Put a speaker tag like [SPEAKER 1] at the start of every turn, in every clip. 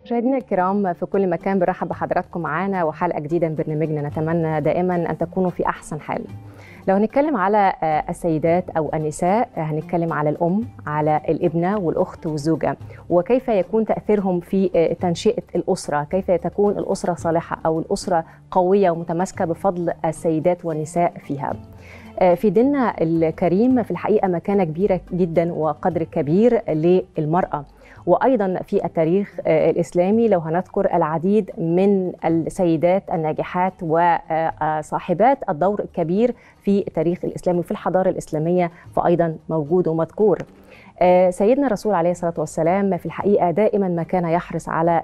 [SPEAKER 1] مشاهدينا الكرام في كل مكان، برحب بحضراتكم معانا وحلقة جديدة من برنامجنا. نتمنى دائما أن تكونوا في أحسن حال. لو هنتكلم على السيدات أو النساء، هنتكلم على الأم، على الابنة والأخت والزوجة، وكيف يكون تأثيرهم في تنشئة الأسرة، كيف تكون الأسرة صالحة أو الأسرة قوية ومتماسكة بفضل السيدات والنساء فيها. في ديننا الكريم في الحقيقة مكانة كبيرة جدا وقدر كبير للمرأة، وأيضا في التاريخ الإسلامي لو هنذكر العديد من السيدات الناجحات وصاحبات الدور الكبير في التاريخ الإسلامي وفي الحضارة الإسلامية، فأيضا موجود ومذكور. سيدنا الرسول عليه الصلاة والسلام في الحقيقة دائما ما كان يحرص على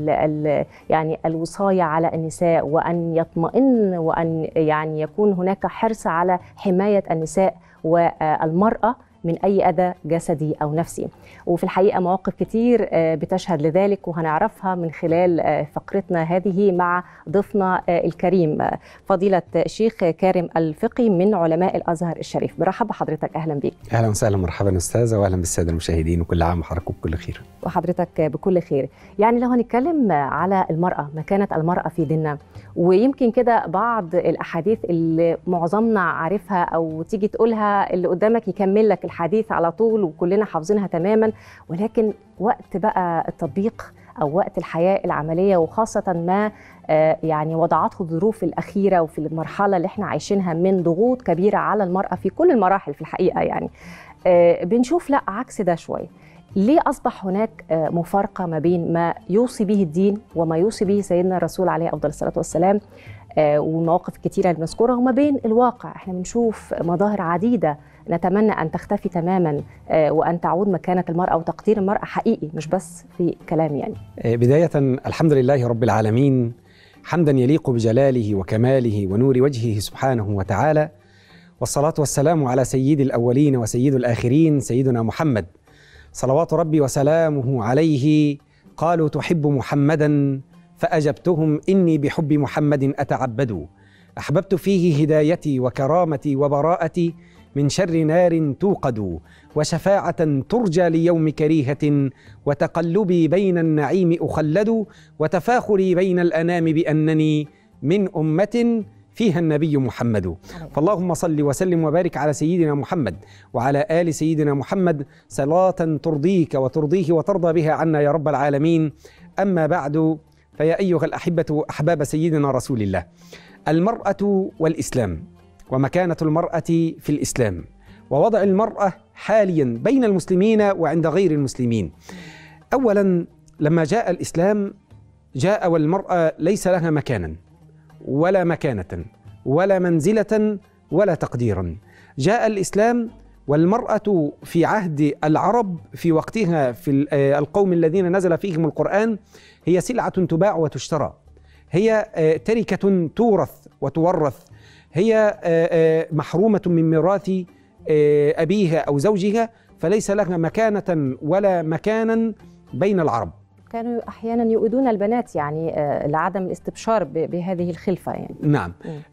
[SPEAKER 1] يعني الوصاية على النساء، وأن يطمئن وأن يعني يكون هناك حرص على حماية النساء والمرأة من أي أذى جسدي أو نفسي. وفي الحقيقة مواقف كتير بتشهد لذلك، وهنعرفها من خلال فقرتنا هذه مع ضيفنا الكريم فضيلة الشيخ كارم الفقي من علماء الأزهر الشريف. برحب بحضرتك، أهلا بك.
[SPEAKER 2] أهلا وسهلا، مرحبا أستاذة، وأهلا بالسادة المشاهدين، وكل عام وحضراتكم بكل خير.
[SPEAKER 1] وحضرتك بكل خير. يعني لو هنتكلم على المرأة، مكانة المرأة في ديننا، ويمكن كده بعض الأحاديث اللي معظمنا عارفها أو تيجي تقولها اللي قدامك يكمل لك الحديث على طول وكلنا حافظينها تماما، ولكن وقت بقى التطبيق أو وقت الحياة العملية، وخاصة ما يعني وضعته الظروف الأخيرة وفي المرحلة اللي احنا عايشينها من ضغوط كبيرة على المرأة في كل المراحل في الحقيقة، يعني بنشوف لا عكس ده شوية. ليه أصبح هناك مفارقة ما بين ما يوصي به الدين وما يوصي به سيدنا الرسول عليه أفضل الصلاة والسلام والمواقف الكتيرة اللي بنذكرها، وما بين الواقع؟ احنا بنشوف مظاهر عديدة نتمنى أن تختفي تماما وأن تعود مكانة المرأة وتقدير المرأة حقيقي، مش بس في كلام. يعني
[SPEAKER 2] بداية الحمد لله رب العالمين، حمدا يليق بجلاله وكماله ونور وجهه سبحانه وتعالى، والصلاة والسلام على سيد الأولين وسيد الآخرين سيدنا محمد صلوات ربي وسلامه عليه. قالوا تحب محمدا فأجبتهم إني بحب محمد أتعبد، أحببت فيه هدايتي وكرامتي وبراءتي من شر نار توقد، وشفاعة ترجى ليوم كريهة، وتقلبي بين النعيم أخلد، وتفاخري بين الأنام بأنني من أمة فيها النبي محمد. فاللهم صل وسلم وبارك على سيدنا محمد وعلى آل سيدنا محمد صلاة ترضيك وترضيه وترضى بها عنا يا رب العالمين. أما بعد، فيا أيها الأحبة أحباب سيدنا رسول الله، المرأة والإسلام ومكانة المرأة في الإسلام، ووضع المرأة حاليا بين المسلمين وعند غير المسلمين. أولا، لما جاء الإسلام جاء والمرأة ليس لها مكانا ولا مكانة ولا منزلة ولا تقديرا. جاء الإسلام والمرأة في عهد العرب في وقتها في القوم الذين نزل فيهم القرآن هي سلعة تباع وتشترى، هي تركة تورث وتورث، هي محرومة من ميراث أبيها أو زوجها، فليس لها مكانة ولا مكانا بين العرب.
[SPEAKER 1] كانوا أحيانا يؤذون البنات يعني لعدم الاستبشار بهذه الخلفة يعني.
[SPEAKER 2] نعم.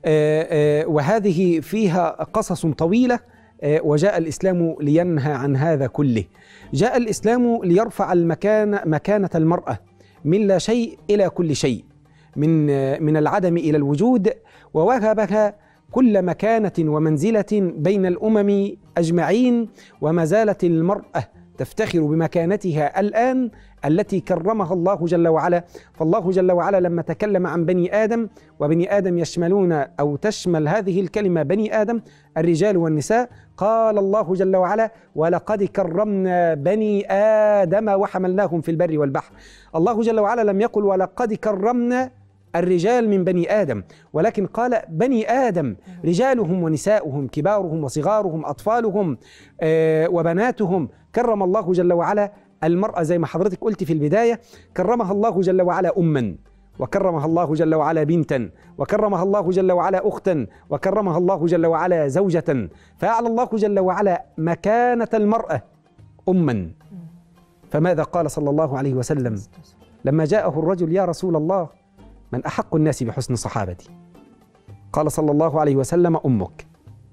[SPEAKER 2] وهذه فيها قصص طويلة، وجاء الإسلام لينهى عن هذا كله. جاء الإسلام ليرفع مكانة المرأة من لا شيء إلى كل شيء، من العدم إلى الوجود، ووهبها كل مكانة ومنزلة بين الأمم أجمعين. وما زالت المرأة تفتخر بمكانتها الآن التي كرمها الله جل وعلا. فالله جل وعلا لما تكلم عن بني آدم، وبني آدم يشملون أو تشمل هذه الكلمة بني آدم الرجال والنساء، قال الله جل وعلا: ولقد كرمنا بني آدم وحملناهم في البر والبحر. الله جل وعلا لم يقل ولقد كرمنا الرجال من بني آدم، ولكن قال بني آدم، رجالهم ونساؤهم، كبارهم وصغارهم، أطفالهم وبناتهم. كرم الله جل وعلا المرأة زي ما حضرتك قلت في البداية، كرمها الله جل وعلا أما، وكرمها الله جل وعلا بنتا، وكرمها الله جل وعلا أختا، وكرمها الله جل وعلا زوجة. فأعلى الله جل وعلا مكانة المرأة أما. فماذا قال صلى الله عليه وسلم لما جاءه الرجل: يا رسول الله، من أحق الناس بحسن صحابتي؟ قال صلى الله عليه وسلم: أمك.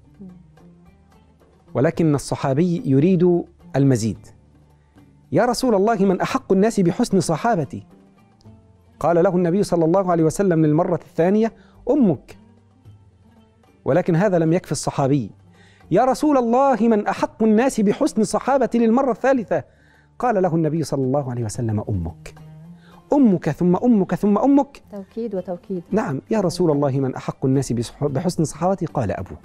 [SPEAKER 2] ولكن الصحابي يريد المزيد: يا رسول الله، من أحق الناس بحسن صحابتي؟ قال له النبي صلى الله عليه وسلم للمرة الثانية: أمك. ولكن هذا لم يكفي الصحابي. يا رسول الله، من أحق الناس بحسن صحابتي للمرة الثالثة؟ قال له النبي صلى الله عليه وسلم: أمك. أمك ثم أمك ثم أمك.
[SPEAKER 1] توكيد وتوكيد.
[SPEAKER 2] نعم. يا رسول الله، من أحق الناس بحسن صحابتي؟ قال: أبوك.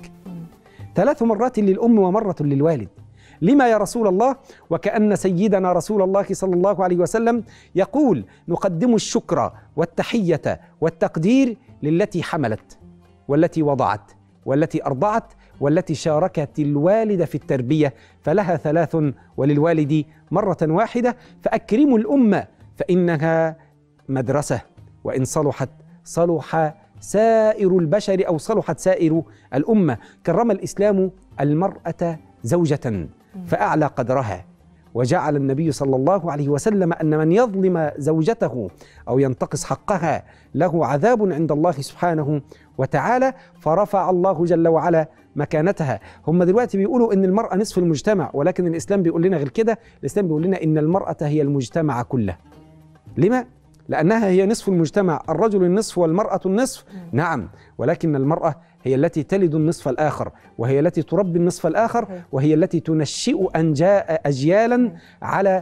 [SPEAKER 2] 3 مرات للأم ومرة للوالد. لما يا رسول الله؟ وكأن سيدنا رسول الله صلى الله عليه وسلم يقول: نقدم الشكر والتحية والتقدير للتي حملت والتي وضعت والتي أرضعت والتي شاركت الوالد في التربية، فلها 3 وللوالد مرة واحدة. فأكرموا الأمة فإنها مدرسة، وإن صلحت صلح سائر البشر أو صلحت سائر الأمة. كرم الإسلام المرأة زوجة فأعلى قدرها، وجعل النبي صلى الله عليه وسلم أن من يظلم زوجته أو ينتقص حقها له عذاب عند الله سبحانه وتعالى، فرفع الله جل وعلا مكانتها. هم دلوقتي بيقولوا إن المرأة نصف المجتمع، ولكن الإسلام بيقول لنا غير كده. الإسلام بيقول لنا إن المرأة هي المجتمع كله. لما؟ لأنها هي نصف المجتمع، الرجل النصف والمرأة النصف. نعم، ولكن المرأة هي التي تلد النصف الآخر، وهي التي تربي النصف الآخر، وهي التي تنشئ أجيالا على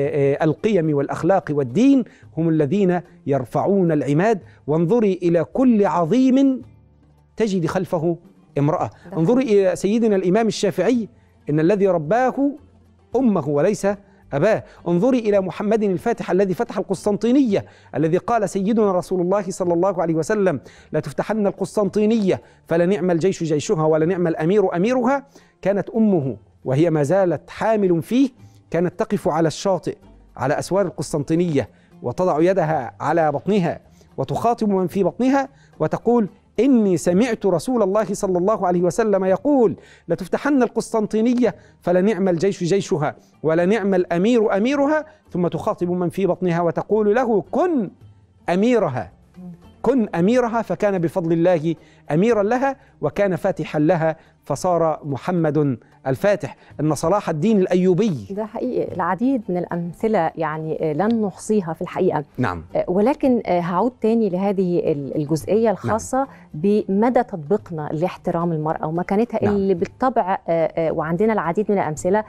[SPEAKER 2] القيم والأخلاق والدين. هم الذين يرفعون العماد. وانظري إلى كل عظيم تجد خلفه امرأة. انظري إلى سيدنا الإمام الشافعي، إن الذي رباه أمه وليس أباه. انظري إلى محمد الفاتح الذي فتح القسطنطينية، الذي قال سيدنا رسول الله صلى الله عليه وسلم: لا تفتحن القسطنطينية فلنعم الجيش جيشها ولنعم الأمير أميرها. كانت أمه وهي ما زالت حامل فيه كانت تقف على الشاطئ على أسوار القسطنطينية وتضع يدها على بطنها وتخاطب من في بطنها وتقول: إني سمعت رسول الله صلى الله عليه وسلم يقول: لتفتحن القسطنطينية فلنعم الجيش جيشها ولنعم الأمير أميرها. ثم تخاطب من في بطنها وتقول له: كن أميرها، كن أميرها. فكان بفضل الله أميرا لها وكان فاتحا لها، فصار محمد الفاتح. إن صلاح الدين الأيوبي،
[SPEAKER 1] ده حقيقي العديد من الأمثلة يعني لن نحصيها في الحقيقة.
[SPEAKER 2] نعم.
[SPEAKER 1] ولكن هعود تاني لهذه الجزئية الخاصة بمدى تطبيقنا لاحترام المرأة ومكانتها اللي بالطبع وعندنا العديد من الأمثلة.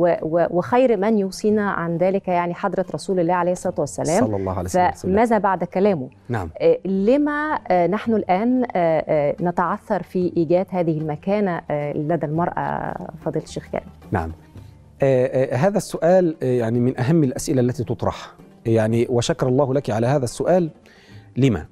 [SPEAKER 1] وخير من يوصينا عن ذلك يعني حضرة رسول الله عليه الصلاة والسلام
[SPEAKER 2] صلى الله عليه وسلم.
[SPEAKER 1] فماذا بعد كلامه؟
[SPEAKER 2] نعم.
[SPEAKER 1] لما نحن الآن نتعثر في إيجاد هذه المكانة لدى المرأة فضيلة الشيخ كريم؟
[SPEAKER 2] نعم. هذا السؤال يعني من أهم الأسئلة التي تطرح يعني، وشكر الله لك على هذا السؤال. لما؟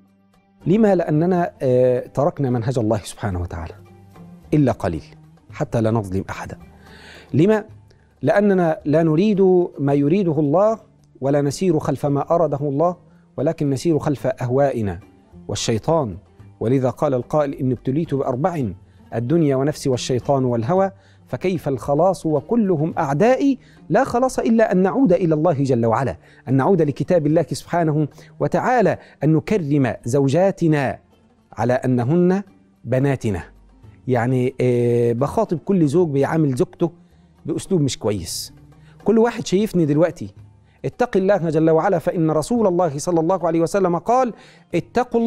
[SPEAKER 2] لأننا تركنا منهج الله سبحانه وتعالى إلا قليل حتى لا نظلم أحدا. لما؟ لأننا لا نريد ما يريده الله ولا نسير خلف ما أراده الله، ولكن نسير خلف أهوائنا والشيطان. ولذا قال القائل: إن ابتليت ب4: الدنيا ونفسي والشيطان والهوى، فكيف الخلاص وكلهم أعدائي؟ لا خلاص إلا أن نعود إلى الله جل وعلا، أن نعود لكتاب الله سبحانه وتعالى، أن نكرم زوجاتنا على أنهن بناتنا. يعني بخاطب كل زوج بيعامل زوجته بأسلوب مش كويس. كل واحد شايفني دلوقتي اتق الله جل وعلا، فإن رسول الله صلى الله عليه وسلم قال: اتقوا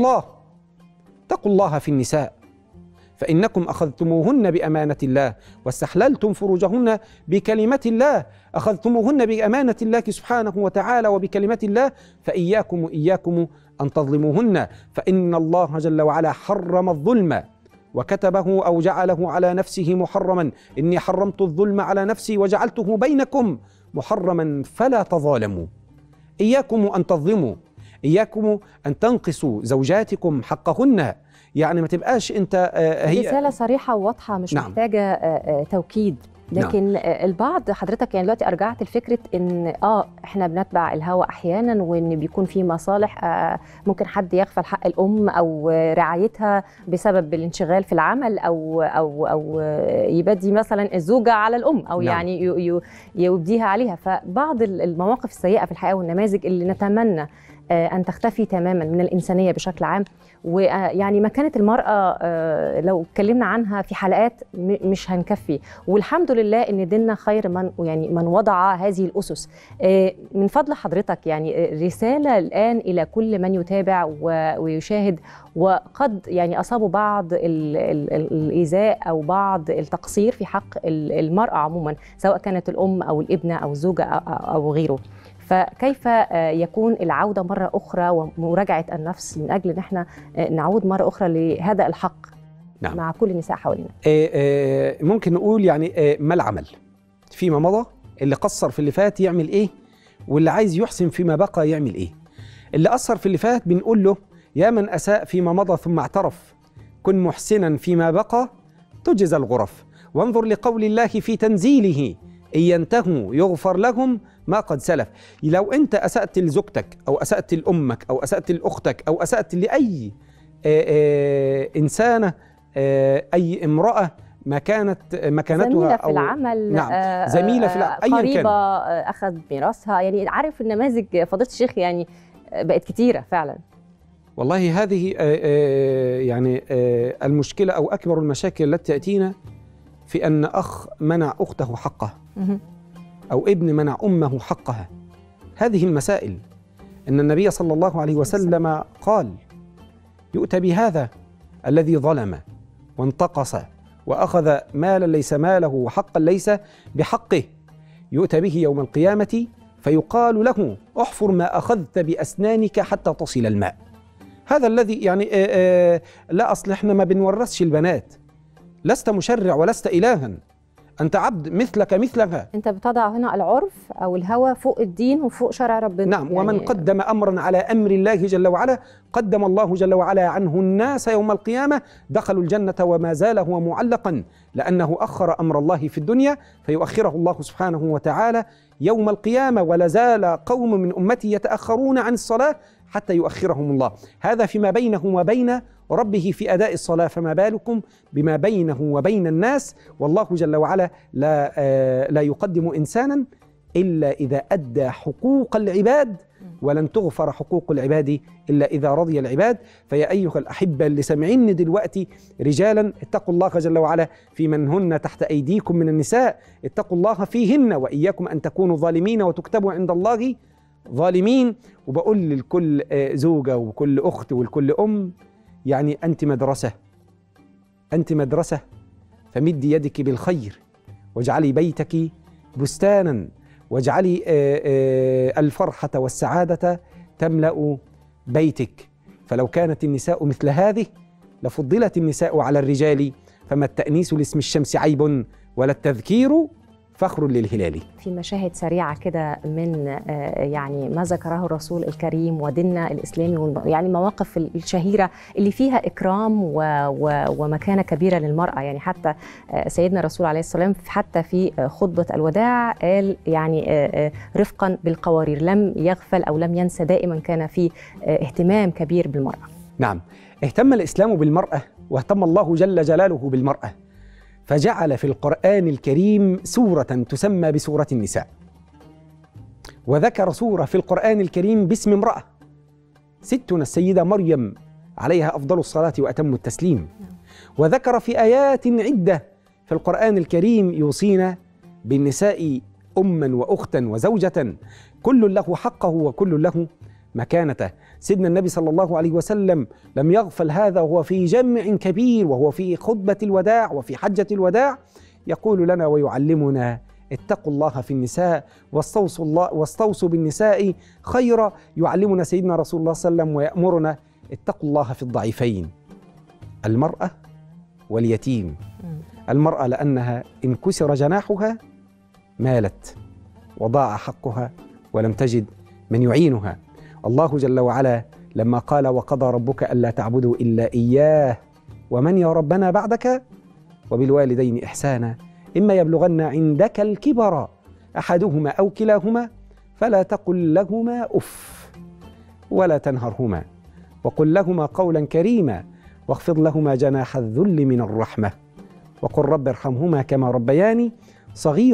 [SPEAKER 2] الله في النساء، فإنكم أخذتموهن بأمانة الله واستحللتم فروجهن بكلمة الله. أخذتموهن بأمانة الله سبحانه وتعالى وبكلمة الله، فإياكم أن تظلموهن، فإن الله جل وعلا حرم الظلم وكتبه أو جعله على نفسه محرما: إني حرمت الظلم على نفسي وجعلته بينكم محرما فلا تظالموا. إياكم أن تظلموا، إياكم أن تنقصوا زوجاتكم حقهن. يعني ما تبقاش أنت هي
[SPEAKER 1] رسالة صريحة وواضحة مش محتاجة توكيد. لكن البعض حضرتك يعني دلوقتي أرجعت لفكرة إن إحنا بنتبع الهوى أحيانا، وإن بيكون في مصالح ممكن حد يغفل حق الأم أو رعايتها بسبب الانشغال في العمل أو يبدي مثلا الزوجة على الأم أو يعني يبديها عليها. فبعض المواقف السيئة في الحياة والنماذج اللي نتمنى أن تختفي تماما من الإنسانية بشكل عام. ويعني مكانة المرأة لو اتكلمنا عنها في حلقات مش هنكفي، والحمد لله إن ديننا خير من وضع هذه الأسس. من فضل حضرتك يعني رسالة الآن إلى كل من يتابع ويشاهد وقد يعني أصابوا بعض الإيذاء أو بعض التقصير في حق المرأة عموما، سواء كانت الأم أو الابنة أو الزوجة أو غيره. فكيف يكون العودة مرة أخرى ومراجعة النفس من أجل أن احنا نعود مرة أخرى لهذا الحق؟ نعم. مع كل النساء حوالينا.
[SPEAKER 2] ممكن نقول يعني ما العمل فيما مضى؟ اللي قصر في اللي فات يعمل إيه؟ واللي عايز يحسن فيما بقى يعمل إيه؟ اللي قصر في اللي فات بنقول له يا من أساء فيما مضى ثم اعترف، كن محسنا فيما بقى تجزى الغرف، وانظر لقول الله في تنزيله إن ينتهوا يغفر لهم ما قد سلف. لو أنت أسأت لزوجتك أو أسأت لأمك أو أسأت لأختك أو أسأت لأي إنسانة، أي امرأة مكانتها
[SPEAKER 1] زميلة في العمل،
[SPEAKER 2] نعم زميلة في العمل،
[SPEAKER 1] قريبة أخذ ميراثها، يعني عارف النماذج فضيلة الشيخ يعني بقت كتيرة فعلا.
[SPEAKER 2] والله هذه يعني المشكلة أو أكبر المشاكل التي تأتينا في أن أخ منع أخته حقها أو ابن منع أمه حقها. هذه المسائل أن النبي صلى الله عليه وسلم قال يؤتى بهذا الذي ظلم وانتقص وأخذ مالا ليس ماله وحقا ليس بحقه، يؤتى به يوم القيامة فيقال له احفر ما أخذت بأسنانك حتى تصل الماء. هذا الذي يعني لا أصل احنا ما بنورثش البنات، لست مشرع ولست إلها، أنت عبد مثلك مثلها.
[SPEAKER 1] أنت بتضع هنا العرف أو الهوى فوق الدين وفوق شرع ربنا.
[SPEAKER 2] نعم يعني ومن قدم أمرا على أمر الله جل وعلا قدم الله جل وعلا عنه الناس يوم القيامة، دخلوا الجنة وما زال هو معلقا، لأنه أخر أمر الله في الدنيا فيؤخره الله سبحانه وتعالى يوم القيامة، ولا زال قوم من أمتي يتأخرون عن الصلاة حتى يؤخرهم الله. هذا فيما بينه وبين ربه في أداء الصلاة، فما بالكم بما بينه وبين الناس. والله جل وعلا لا يقدم إنسانا إلا إذا أدى حقوق العباد، ولن تغفر حقوق العباد إلا إذا رضي العباد. فيا أيها الأحبة اللي سمعين دلوقتي رجالا، اتقوا الله جل وعلا في من هن تحت أيديكم من النساء، اتقوا الله فيهن وإياكم أن تكونوا ظالمين وتكتبوا عند الله ظالمين. وبقول لكل زوجة وكل أخت ولكل أم يعني أنت مدرسة، أنت مدرسة، فمدي يدك بالخير واجعلي بيتك بستانا، واجعلي الفرحة والسعادة تملأ بيتك. فلو كانت النساء مثل هذه لفضلت النساء على الرجال، فما التأنيس لاسم الشمس عيب ولا التذكير فخر للهلال.
[SPEAKER 1] في مشاهد سريعة كده من يعني ما ذكره الرسول الكريم وديننا الإسلامي، يعني المواقف الشهيرة اللي فيها إكرام ومكانة كبيرة للمرأة. يعني حتى سيدنا الرسول عليه الصلاة والسلام حتى في خطبة الوداع قال يعني رفقا بالقوارير، لم يغفل أو لم ينسى، دائما كان في اهتمام كبير بالمرأة.
[SPEAKER 2] نعم، اهتم الإسلام بالمرأة واهتم الله جل جلاله بالمرأة، فجعل في القرآن الكريم سورة تسمى بسورة النساء، وذكر سورة في القرآن الكريم باسم امرأة، ستنا السيدة مريم عليها أفضل الصلاة وأتم التسليم. وذكر في آيات عدة في القرآن الكريم يوصينا بالنساء أما وأختا وزوجة، كل له حقه وكل له مكانته. سيدنا النبي صلى الله عليه وسلم لم يغفل هذا وهو في جمع كبير، وهو في خطبة الوداع وفي حجة الوداع يقول لنا ويعلمنا اتقوا الله في النساء واستوصوا بالنساء خيرا. يعلمنا سيدنا رسول الله صلى الله عليه وسلم ويأمرنا اتقوا الله في الضعيفين، المرأة واليتيم. المرأة لأنها إن كسر جناحها مالت وضاع حقها ولم تجد من يعينها. الله جل وعلا لما قال وقضى ربك ألا تعبدوا إلا إياه ومن يا ربنا بعدك وبالوالدين إحسانا إما يبلغن عندك الكبر أحدهما أو كلاهما فلا تقل لهما أف ولا تنهرهما وقل لهما قولا كريما واخفض لهما جناح الذل من الرحمة وقل رب ارحمهما كما ربياني صغيرا.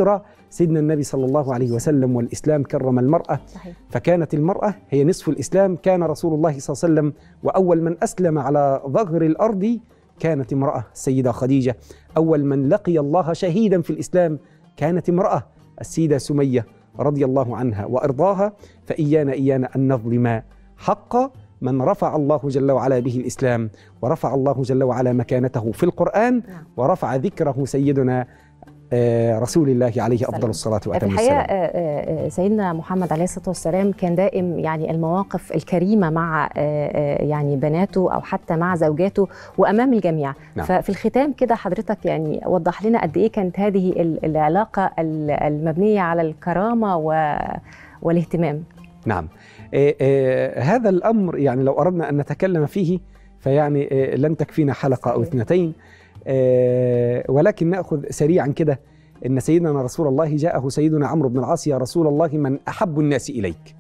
[SPEAKER 2] سيدنا النبي صلى الله عليه وسلم والإسلام كرم المرأة،
[SPEAKER 1] صحيح.
[SPEAKER 2] فكانت المرأة هي نصف الإسلام. كان رسول الله صلى الله عليه وسلم وأول من أسلم على ظهر الأرض كانت امرأة، السيدة خديجة. أول من لقي الله شهيدا في الإسلام كانت امرأة، السيدة سمية رضي الله عنها وأرضاها. فإيانا أن نظلم حق من رفع الله جل وعلا به الإسلام، ورفع الله جل وعلا مكانته في القرآن، ورفع ذكره سيدنا رسول الله عليه أفضل الصلاة وأتم السلام.
[SPEAKER 1] في الحقيقة سيدنا محمد عليه الصلاة والسلام كان دائم يعني المواقف الكريمة مع يعني بناته أو حتى مع زوجاته وأمام الجميع.
[SPEAKER 2] نعم.
[SPEAKER 1] ففي الختام كده حضرتك يعني وضح لنا قد إيه كانت هذه العلاقة المبنية على الكرامة والاهتمام.
[SPEAKER 2] نعم. هذا الأمر يعني لو أردنا أن نتكلم فيه فيعني لن تكفينا حلقة أو اثنتين، ولكن نأخذ سريعا كده. إن سيدنا رسول الله جاءه سيدنا عمرو بن العاص: يا رسول الله من أحب الناس إليك؟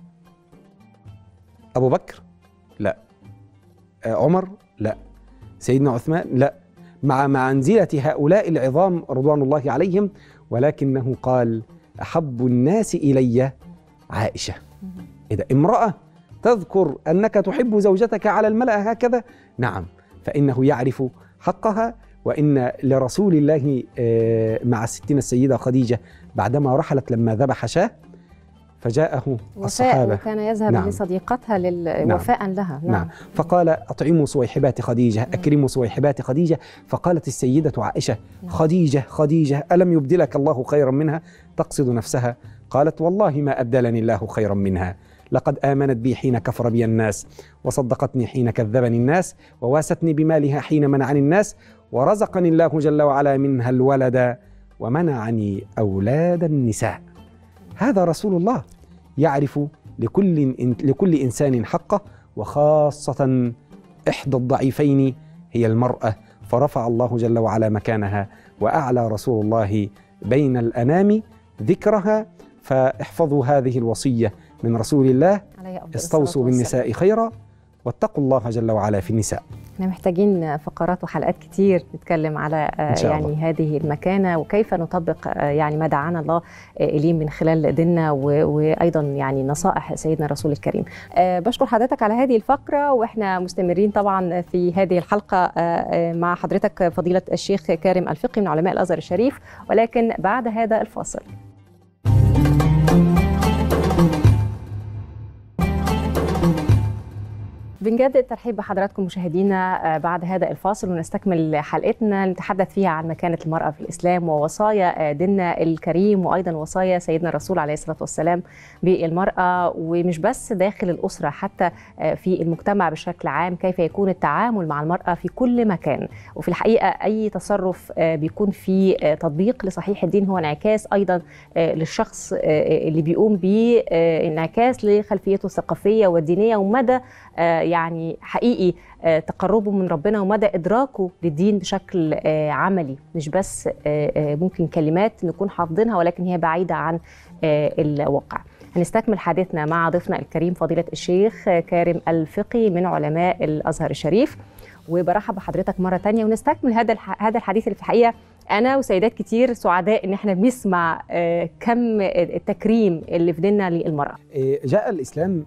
[SPEAKER 2] أبو بكر؟ لا. عمر؟ لا. سيدنا عثمان؟ لا. مع منزلة هؤلاء العظام رضوان الله عليهم، ولكنه قال: أحب الناس إلي عائشة. إذا امرأة تذكر أنك تحب زوجتك على الملأ هكذا، نعم، فإنه يعرف حقها. وإن لرسول الله مع ستنا السيدة خديجة بعدما رحلت لما ذبح شاة فجاءه الصحابة،
[SPEAKER 1] وكان يذهب
[SPEAKER 2] نعم.
[SPEAKER 1] لصديقتها وفاء لها.
[SPEAKER 2] نعم. فقال: أطعموا صويحبات خديجة، أكرموا صويحبات خديجة. فقالت السيدة عائشة: خديجة ألم يبدلك الله خيرا منها؟ تقصد نفسها. قالت: والله ما أبدلني الله خيرا منها، لقد آمنت بي حين كفر بي الناس، وصدقتني حين كذبني الناس، وواستني بمالها حين منعني الناس، ورزقني الله جل وعلا منها الولد، ومنعني أولاد النساء. هذا رسول الله يعرف لكل إنسان حقه، وخاصة إحدى الضعيفين هي المرأة، فرفع الله جل وعلا مكانها وأعلى رسول الله بين الأنام ذكرها. فاحفظوا هذه الوصية من رسول الله: استوصوا بالنساء خيرا واتقوا الله جل وعلا في النساء.
[SPEAKER 1] احنا محتاجين فقرات وحلقات كتير نتكلم على يعني هذه المكانة وكيف نطبق يعني ما دعانا الله إليه من خلال ديننا وأيضا يعني نصائح سيدنا الرسول الكريم. بشكر حضرتك على هذه الفقرة، وإحنا مستمرين طبعا في هذه الحلقة مع حضرتك فضيلة الشيخ كارم الفقي من علماء الأزهر الشريف، ولكن بعد هذا الفاصل. بنجدد الترحيب بحضراتكم مشاهدينا بعد هذا الفاصل، ونستكمل حلقتنا نتحدث فيها عن مكانة المرأة في الإسلام ووصايا ديننا الكريم، وأيضا وصايا سيدنا الرسول عليه الصلاة والسلام بالمرأة، ومش بس داخل الأسرة، حتى في المجتمع بشكل عام، كيف يكون التعامل مع المرأة في كل مكان. وفي الحقيقة أي تصرف بيكون فيه تطبيق لصحيح الدين هو انعكاس أيضا للشخص اللي بيقوم به، انعكاس لخلفيته الثقافية والدينية ومدى يعني حقيقي تقربه من ربنا ومدى إدراكه للدين بشكل عملي، مش بس ممكن كلمات نكون حافظينها ولكن هي بعيدة عن الواقع. هنستكمل حديثنا مع ضيفنا الكريم فضيلة الشيخ كارم الفقي من علماء الأزهر الشريف، وبرحب بحضرتك مرة تانية ونستكمل هذا الحديث اللي في الحقيقة أنا وسيدات كتير سعداء إن احنا بنسمع كم التكريم اللي في ديننا للمرأة.
[SPEAKER 2] جاء الإسلام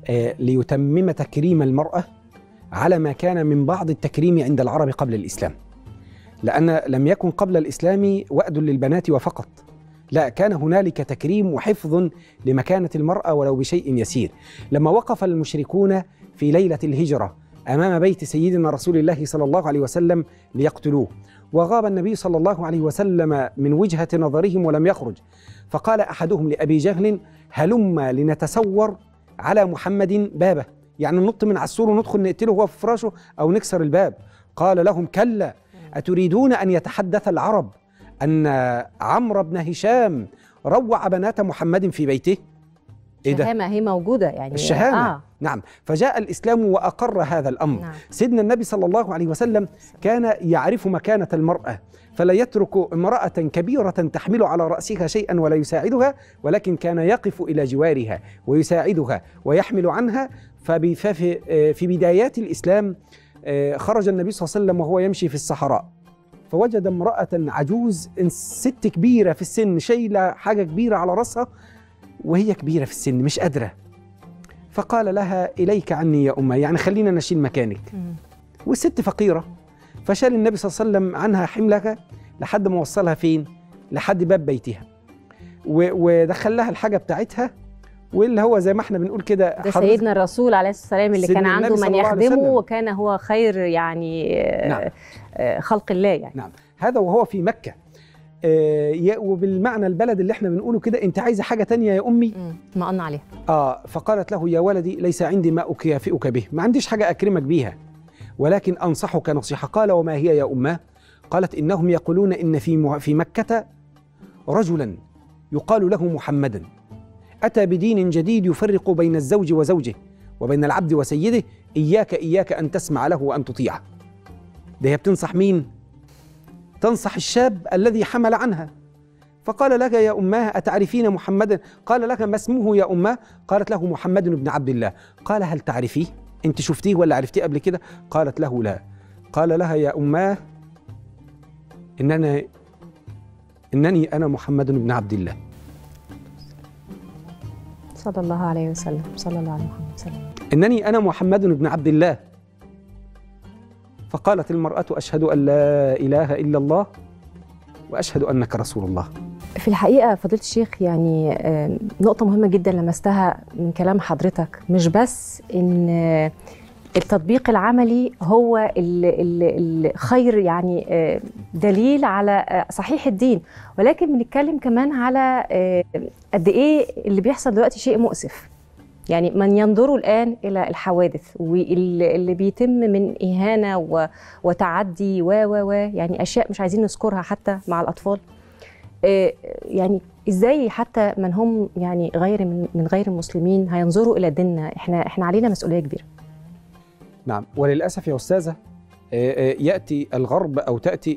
[SPEAKER 2] ليتمم تكريم المرأة على ما كان من بعض التكريم عند العرب قبل الإسلام، لأن لم يكن قبل الإسلام وأد للبنات وفقط، لا، كان هنالك تكريم وحفظ لمكانة المرأة ولو بشيء يسير. لما وقف المشركون في ليلة الهجرة أمام بيت سيدنا رسول الله صلى الله عليه وسلم ليقتلوه، وغاب النبي صلى الله عليه وسلم من وجهة نظرهم ولم يخرج، فقال أحدهم لأبي جهل: هلم لنتسور على محمد بابه، يعني ننط من على السور وندخل نقتله وهو في فراشه أو نكسر الباب. قال لهم: كلا، أتريدون أن يتحدث العرب أن عمرو بن هشام روع بنات محمد في بيته؟
[SPEAKER 1] الشهامة هي موجودة يعني
[SPEAKER 2] الشهامة. نعم. فجاء الإسلام وأقر هذا الأمر.
[SPEAKER 1] نعم.
[SPEAKER 2] سيدنا النبي صلى الله عليه وسلم كان يعرف مكانة المرأة، فلا يترك امرأة كبيرة تحمل على رأسها شيئا ولا يساعدها، ولكن كان يقف إلى جوارها ويساعدها ويحمل عنها. في بدايات الإسلام خرج النبي صلى الله عليه وسلم وهو يمشي في الصحراء، فوجد امرأة عجوز، ست كبيرة في السن، شايلة حاجة كبيرة على رأسها وهي كبيرة في السن مش قادرة. فقال لها إليك عني يا أمة، يعني خلينا نشيل مكانك. والست فقيرة، فشال النبي صلى الله عليه وسلم عنها حملها لحد ما وصلها فين؟ لحد باب بيتها، ودخل لها الحاجة بتاعتها، واللي هو زي ما احنا بنقول كده
[SPEAKER 1] ده سيدنا الرسول عليه الصلاة والسلام اللي كان عنده من يخدمه، وكان هو خير يعني
[SPEAKER 2] نعم.
[SPEAKER 1] خلق الله يعني.
[SPEAKER 2] نعم، هذا وهو في مكة. وبالمعنى البلد اللي احنا بنقوله كده، انت عايزة حاجة تانية يا أمي؟
[SPEAKER 1] ما قلنا عليها.
[SPEAKER 2] فقالت له يا ولدي ليس عندي ما أكافئك به، ما عنديش حاجة أكرمك بيها، ولكن أنصحك نصيحة. قال وما هي يا أمه؟ قالت إنهم يقولون إن في مكة رجلا يقال له محمدا، أتى بدين جديد يفرق بين الزوج وزوجه وبين العبد وسيده، إياك أن تسمع له وأن تطيعه. ده هي بتنصح مين؟ تنصح الشاب الذي حمل عنها. فقال لك يا أماه أتعرفين محمدا؟ قال لك ما اسمه يا أماه؟ قالت له محمد بن عبد الله. قال هل تعرفيه؟ أنت شفتيه ولا عرفتيه قبل كده؟ قالت له لا. قال لها يا أماه إنني أنا محمد بن عبد الله
[SPEAKER 1] صلى الله عليه وسلم. صلى الله عليه وسلم.
[SPEAKER 2] إنني أنا محمد بن عبد الله. فقالت المرأة أشهد أن لا إله إلا الله وأشهد أنك رسول الله.
[SPEAKER 1] في الحقيقة فضيلة الشيخ يعني نقطة مهمة جدا لمستها من كلام حضرتك، مش بس إن التطبيق العملي هو الخير يعني دليل على صحيح الدين، ولكن بنتكلم كمان على قد إيه اللي بيحصل دلوقتي شيء مؤسف. يعني من ينظروا الآن إلى الحوادث واللي بيتم من إهانة وتعدي يعني أشياء مش عايزين نذكرها حتى مع الأطفال. يعني إزاي حتى من هم يعني من غير المسلمين هينظروا إلى ديننا؟ إحنا علينا مسؤولية كبيرة.
[SPEAKER 2] نعم، وللأسف يا أستاذة يأتي الغرب أو تأتي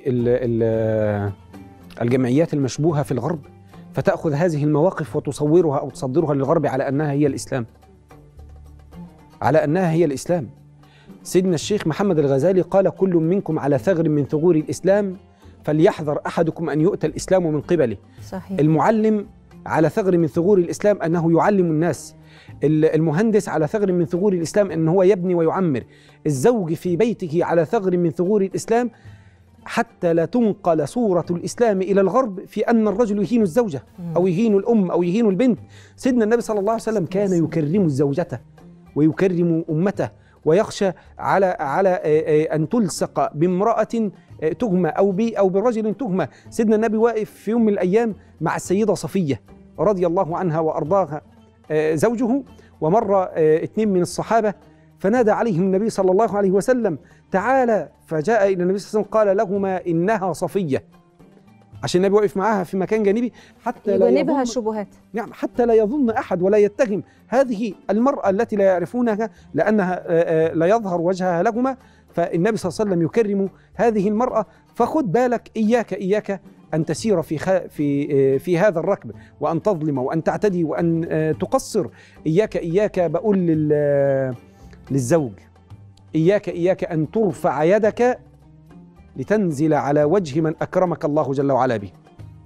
[SPEAKER 2] الجمعيات المشبوهة في الغرب فتأخذ هذه المواقف وتصورها أو تصدرها للغرب على أنها هي الإسلام، على أنها هي الإسلام. سيدنا الشيخ محمد الغزالي قال كل منكم على ثغر من ثغور الإسلام فليحذر أحدكم أن يؤتى الإسلام من قبله.
[SPEAKER 1] صحيح.
[SPEAKER 2] المعلم على ثغر من ثغور الإسلام أنه يعلم الناس، المهندس على ثغر من ثغور الإسلام أنه هو يبني ويعمر، الزوج في بيته على ثغر من ثغور الإسلام حتى لا تنقل صورة الإسلام إلى الغرب في أن الرجل يهين الزوجة أو يهين الأم أو يهين البنت. سيدنا النبي صلى الله عليه وسلم كان يكرم زوجته ويكرم أمته، ويخشى على أن تلصق بامرأة تهمة أو برجل تهمة. سيدنا النبي واقف في يوم من الأيام مع السيدة صفية رضي الله عنها وأرضاها زوجه، ومر اثنين من الصحابة فنادى عليهم النبي صلى الله عليه وسلم تعالى، فجاء إلى النبي صلى الله عليه وسلم قال لهما إنها صفية، عشان النبي واقف معاها في مكان جانبي حتى لا
[SPEAKER 1] يجنبها الشبهات.
[SPEAKER 2] نعم، حتى لا يظن أحد ولا يتهم هذه المرأة التي لا يعرفونها لأنها لا يظهر وجهها لهما. فالنبي صلى الله عليه وسلم يكرم هذه المرأة. فخذ بالك، إياك أن تسير في هذا الركب، وأن تظلم وأن تعتدي وأن تقصر. إياك بقول للزوج إياك أن ترفع يدك لتنزل على وجه من أكرمك الله جل وعلا به،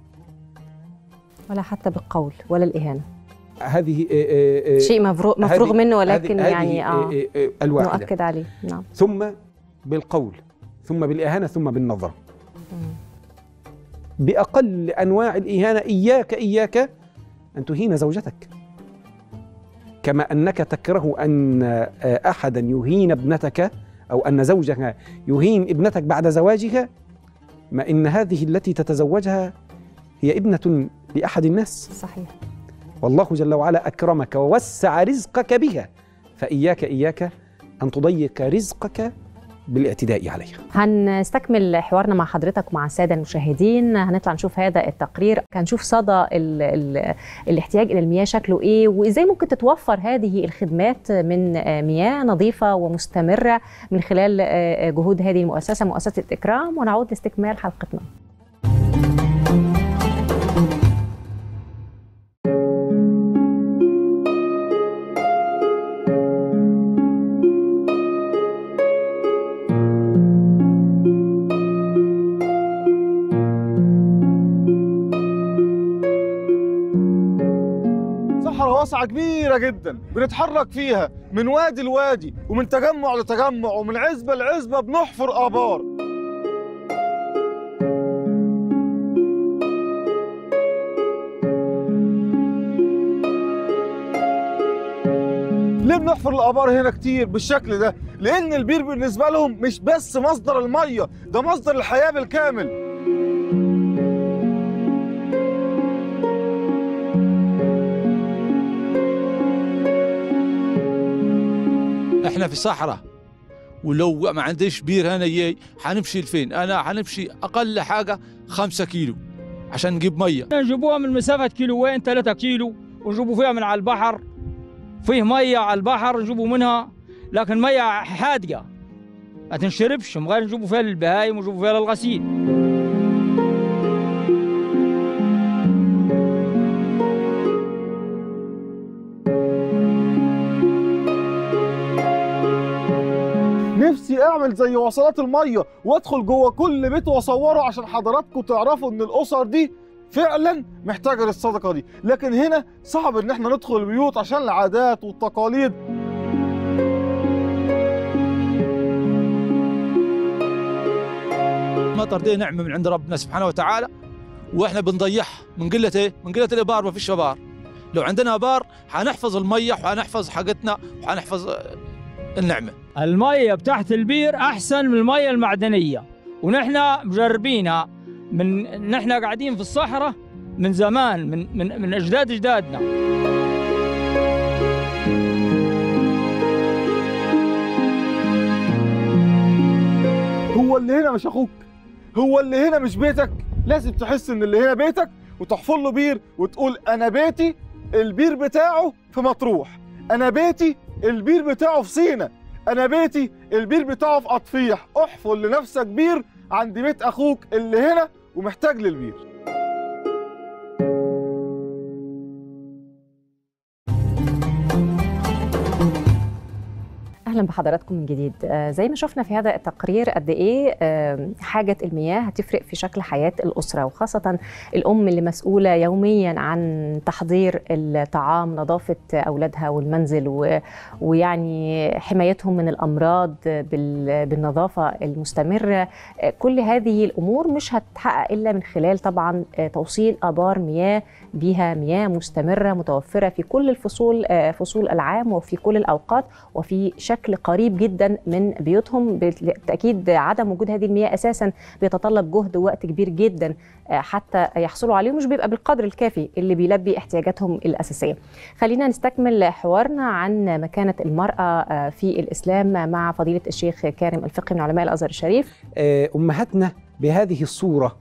[SPEAKER 1] ولا حتى بالقول ولا الإهانة.
[SPEAKER 2] هذه
[SPEAKER 1] شيء مفروغ منه، ولكن
[SPEAKER 2] هذه
[SPEAKER 1] يعني
[SPEAKER 2] الواحدة
[SPEAKER 1] نؤكد عليه. نعم.
[SPEAKER 2] ثم بالقول، ثم بالإهانة، ثم بالنظر. بأقل أنواع الإهانة إياك أن تهين زوجتك، كما أنك تكره أن أحدا يهين ابنتك أو أن زوجها يهين ابنتك بعد زواجها، ما إن هذه التي تتزوجها هي ابنة لأحد الناس.
[SPEAKER 1] صحيح.
[SPEAKER 2] والله جل وعلا أكرمك ووسع رزقك بها، فإياك أن تضيق رزقك بالاعتداء عليها.
[SPEAKER 1] هنستكمل حوارنا مع حضرتك ومع السادة المشاهدين. هنطلع نشوف هذا التقرير، هنشوف صدى الاحتياج إلى المياه شكله إيه، وإزاي ممكن تتوفر هذه الخدمات من مياه نظيفة ومستمرة من خلال جهود هذه المؤسسة، مؤسسة إكرام. ونعود لاستكمال حلقتنا.
[SPEAKER 3] مساحة كبيرة جدا بنتحرك فيها من وادي لوادي ومن تجمع لتجمع ومن عزبة لعزبة، بنحفر آبار. ليه بنحفر الآبار هنا كتير بالشكل ده؟ لأن البير بالنسبة لهم مش بس مصدر المية، ده مصدر الحياة بالكامل.
[SPEAKER 4] احنا في صحراء، ولو ما عنديش بير هنا حنمشي لفين؟ انا حنمشي اقل حاجه 5 كيلو عشان نجيب ميه.
[SPEAKER 5] نجيبوها من مسافه كيلوين 3 كيلو ونجيبوا فيها من على البحر، فيه ميه على البحر نجيبوا منها، لكن ميه حادقه ما تنشربش، غير نجيبوا فيها للبهايم ونجيبوا فيها للغسيل.
[SPEAKER 3] نفسي اعمل زي وصلات الميه وادخل جوه كل بيت واصوره عشان حضراتكم تعرفوا ان الاسر دي فعلا محتاجه للصدقه دي، لكن هنا صعب ان احنا ندخل البيوت عشان العادات والتقاليد.
[SPEAKER 4] المطر دي نعمه من عند ربنا سبحانه وتعالى، واحنا بنضيعها من قله ايه؟ من قله الابار. ما فيش ابار. لو عندنا ابار حنحفظ الميه وحنحفظ حاجتنا وحنحفظ النعمه.
[SPEAKER 5] الميه بتاعت البير احسن من الميه المعدنيه، ونحن مجربينها من نحن قاعدين في الصحراء من زمان، من اجداد اجدادنا.
[SPEAKER 3] هو اللي هنا مش اخوك، هو اللي هنا مش بيتك. لازم تحس ان اللي هنا بيتك وتحفر له بير وتقول انا بيتي البير بتاعه في مطروح، انا بيتي البير بتاعه في سينا، انا بيتي البير بتاعه في اطفيح. احفر لنفسك بير عند بيت اخوك اللي هنا ومحتاج للبير.
[SPEAKER 1] اهلا بحضراتكم من جديد. زي ما شفنا في هذا التقرير قد ايه حاجه المياه هتفرق في شكل حياه الاسره، وخاصه الام اللي مسؤوله يوميا عن تحضير الطعام، نظافه اولادها والمنزل، ويعني حمايتهم من الامراض بالنظافه المستمره. كل هذه الامور مش هتتحقق الا من خلال طبعا توصيل ابار مياه بها مياه مستمره متوفره في كل الفصول، فصول العام وفي كل الاوقات وفي شكل قريب جدا من بيوتهم. بالتأكيد عدم وجود هذه المياه أساسا بيتطلب جهد ووقت كبير جدا حتى يحصلوا عليه، ومش بيبقى بالقدر الكافي اللي بيلبي احتياجاتهم الأساسية. خلينا نستكمل حوارنا عن مكانة المرأة في الإسلام مع فضيلة الشيخ كارم الفقي من علماء الأزهر الشريف.
[SPEAKER 2] أمهاتنا بهذه الصورة،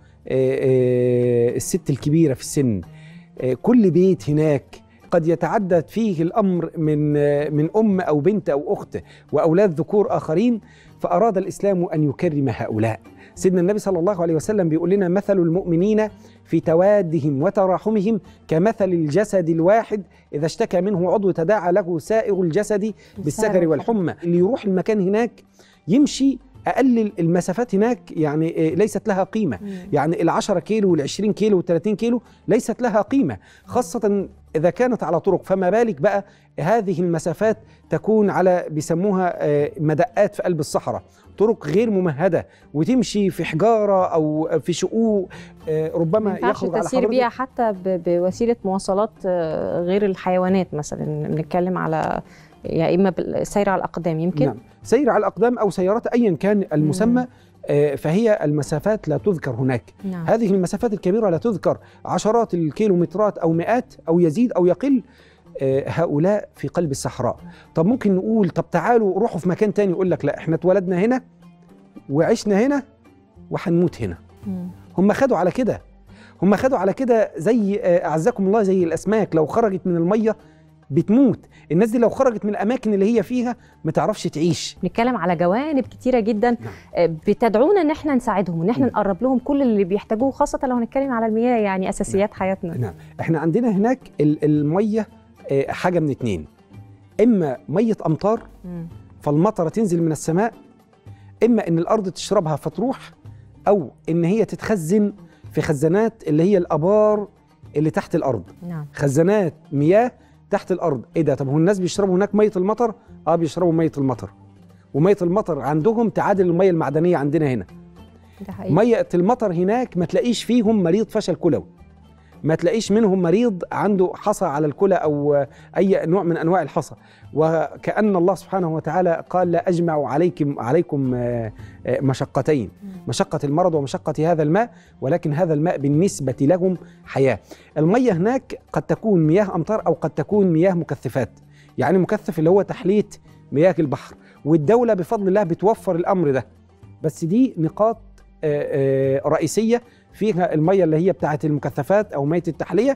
[SPEAKER 2] الست الكبيرة في السن، كل بيت هناك قد يتعدد فيه الأمر من أم أو بنت أو أخت وأولاد ذكور آخرين، فأراد الإسلام أن يكرم هؤلاء. سيدنا النبي صلى الله عليه وسلم بيقول لنا مثل المؤمنين في توادهم وتراحمهم كمثل الجسد الواحد إذا اشتكى منه عضو تداعى له سائر الجسد بالسهر والحمى. اللي يروح المكان هناك يمشي أقل المسافات هناك يعني ليست لها قيمة، يعني 10 كيلو وال20 كيلو وال30 كيلو ليست لها قيمة، خاصة إذا كانت على طرق، فما بالك بقى هذه المسافات تكون على بيسموها مدقات في قلب الصحراء، طرق غير ممهدة وتمشي في حجارة أو في شقوق، ربما يخرج على
[SPEAKER 1] تسير بيها حتى بوسيلة مواصلات غير الحيوانات، مثلا بنتكلم على يا إما بالسير على الأقدام يمكن.
[SPEAKER 2] نعم، سير على الأقدام أو سيارات أيا كان المسمى. فهي المسافات لا تذكر هناك.
[SPEAKER 1] نعم.
[SPEAKER 2] هذه المسافات الكبيرة لا تذكر، عشرات الكيلومترات أو مئات أو يزيد أو يقل. هؤلاء في قلب الصحراء. طب ممكن نقول طب تعالوا روحوا في مكان تاني، يقول لك لا احنا اتولدنا هنا وعشنا هنا وحنموت هنا. هم خدوا على كده، هم خدوا على كده زي أعزكم الله زي الأسماك لو خرجت من المية بتموت. الناس دي لو خرجت من الأماكن اللي هي فيها ما تعرفش تعيش.
[SPEAKER 1] نتكلم على جوانب كتيرة جدا بتدعونا ان احنا نساعدهم وان احنا نقرب لهم كل اللي بيحتاجوه، خاصة لو هنتكلم على المياه يعني أساسيات حياتنا.
[SPEAKER 2] نعم، احنا عندنا هناك المية حاجة من اتنين، إما مية أمطار فالمطرة تنزل من السماء، إما إن الأرض تشربها فتروح، أو إن هي تتخزن في خزانات اللي هي الآبار اللي تحت الأرض.
[SPEAKER 1] نعم.
[SPEAKER 2] خزانات مياه تحت الارض. ايه ده؟ طب هو الناس بيشربوا هناك ميه المطر؟ بيشربوا ميه المطر، وميه المطر عندهم تعادل الميه المعدنيه عندنا هنا.
[SPEAKER 1] ده حقيقي.
[SPEAKER 2] ميه المطر هناك ما تلاقيش فيهم مريض فشل كلوي، ما تلاقيش منهم مريض عنده حصى على الكلى او اي نوع من انواع الحصى. وكأن الله سبحانه وتعالى قال لا اجمع عليكم مشقتين، مشقة المرض ومشقة هذا الماء، ولكن هذا الماء بالنسبة لهم حياة. المية هناك قد تكون مياه أمطار أو قد تكون مياه مكثفات، يعني مكثف اللي هو تحلية مياه البحر، والدولة بفضل الله بتوفر الأمر ده. بس دي نقاط رئيسية فيها المية اللي هي بتاعت المكثفات أو مية التحلية.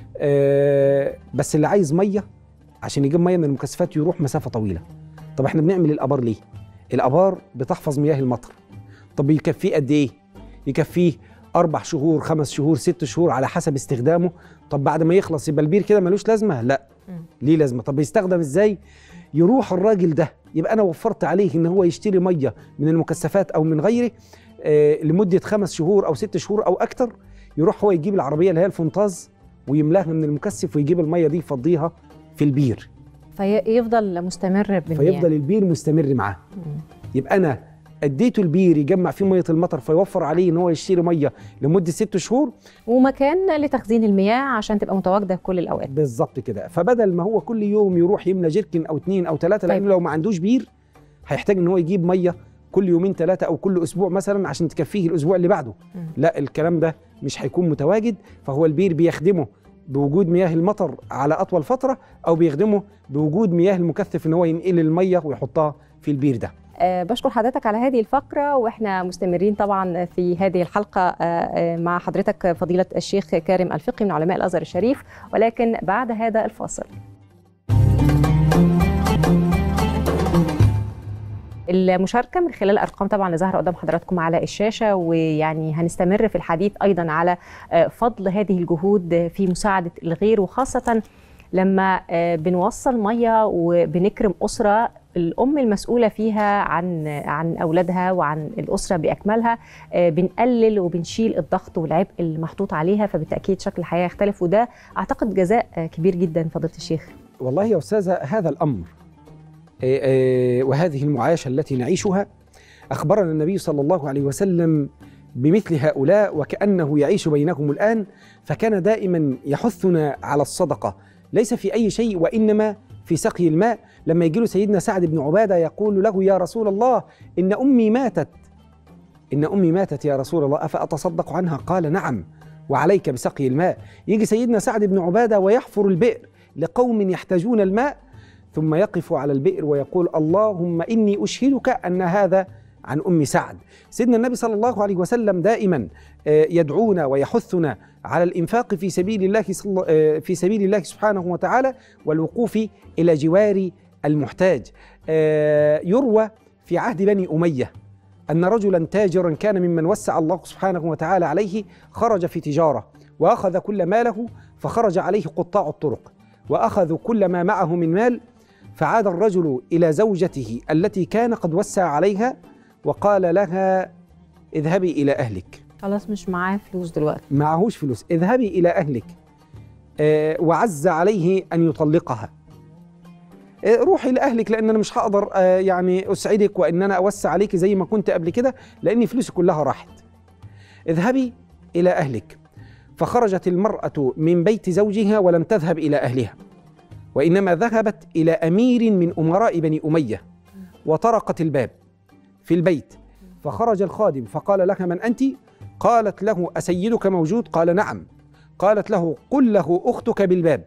[SPEAKER 2] بس اللي عايز مية عشان يجيب مية من المكثفات يروح مسافة طويلة. طب احنا بنعمل الآبار ليه؟ الآبار بتحفظ مياه المطر. طب يكفيه قد ايه؟ يكفيه 4 شهور 5 شهور 6 شهور على حسب استخدامه. طب بعد ما يخلص يبقى البير كده ملوش لازمه؟ لا، ليه لازمه. طب يستخدم ازاي؟ يروح الراجل ده، يبقى انا وفرت عليه ان هو يشتري ميه من المكثفات او من غيره لمده 5 شهور او 6 شهور او اكتر. يروح هو يجيب العربيه اللي هي الفونتاز ويملاها من المكثف ويجيب الميه دي يفضيها في البير،
[SPEAKER 1] فيفضل مستمر بالمياه،
[SPEAKER 2] فيفضل البير مستمر معاه. يبقى انا اديته البير يجمع فيه ميه المطر، فيوفر عليه ان هو يشتري ميه لمده 6 شهور،
[SPEAKER 1] ومكان لتخزين المياه عشان تبقى متواجده في كل الاوقات.
[SPEAKER 2] بالظبط كده. فبدل ما هو كل يوم يروح يملى جيركن او 2 أو 3، لانه لو ما عندوش بير هيحتاج ان هو يجيب ميه كل 2 3 او كل اسبوع مثلا عشان تكفيه الاسبوع اللي بعده. لا، الكلام ده مش هيكون متواجد. فهو البير بيخدمه بوجود مياه المطر على اطول فتره، او بيخدمه بوجود مياه المكثف ان هو ينقل الميه ويحطها في البير ده.
[SPEAKER 1] بشكر حضرتك على هذه الفقرة، وإحنا مستمرين طبعا في هذه الحلقة مع حضرتك فضيلة الشيخ كارم الفقي من علماء الأزهر الشريف، ولكن بعد هذا الفاصل. المشاركة من خلال الأرقام طبعا اللي ظاهرة قدام حضراتكم على الشاشة، ويعني هنستمر في الحديث أيضا على فضل هذه الجهود في مساعدة الغير، وخاصة لما بنوصل مية وبنكرم أسرة الأم المسؤولة فيها عن أولادها وعن الأسرة بأكملها، بنقلل وبنشيل الضغط والعبء المحطوط عليها، فبالتأكيد شكل الحياة يختلف، وده أعتقد جزاء كبير جدا فضيلة الشيخ.
[SPEAKER 2] والله يا أستاذة، هذا الأمر وهذه المعايشة التي نعيشها أخبرنا النبي صلى الله عليه وسلم بمثل هؤلاء، وكأنه يعيش بينهم الآن. فكان دائما يحثنا على الصدقة، ليس في أي شيء وإنما في سقي الماء. لما يجي له سيدنا سعد بن عبادة يقول له يا رسول الله إن أمي ماتت يا رسول الله، أفأتصدق عنها؟ قال نعم، وعليك بسقي الماء. يجي سيدنا سعد بن عبادة ويحفر البئر لقوم يحتاجون الماء، ثم يقف على البئر ويقول اللهم إني أشهدك أن هذا عن أم سعد. سيدنا النبي صلى الله عليه وسلم دائما يدعونا ويحثنا على الإنفاق في سبيل الله سبحانه وتعالى، والوقوف إلى جوار المحتاج. يروى في عهد بني أمية أن رجلا تاجرا كان ممن وسع الله سبحانه وتعالى عليه، خرج في تجارة وأخذ كل ماله، فخرج عليه قطاع الطرق وأخذوا كل ما معه من مال. فعاد الرجل إلى زوجته التي كان قد وسع عليها وقال لها اذهبي إلى أهلك.
[SPEAKER 1] خلاص مش معاه فلوس دلوقتي،
[SPEAKER 2] معهوش فلوس، اذهبي إلى أهلك. وعز عليه أن يطلقها. روحي لأهلك لأن أنا مش هقدر يعني أسعدك وإن أنا أوسع عليك زي ما كنت قبل كده، لأن فلوسي كلها راحت. اذهبي إلى أهلك. فخرجت المرأة من بيت زوجها ولم تذهب إلى أهلها، وإنما ذهبت إلى أمير من أمراء بني أمية وطرقت الباب في البيت. فخرج الخادم فقال لها من أنت؟ قالت له أسيدك موجود؟ قال نعم. قالت له قل له أختك بالباب.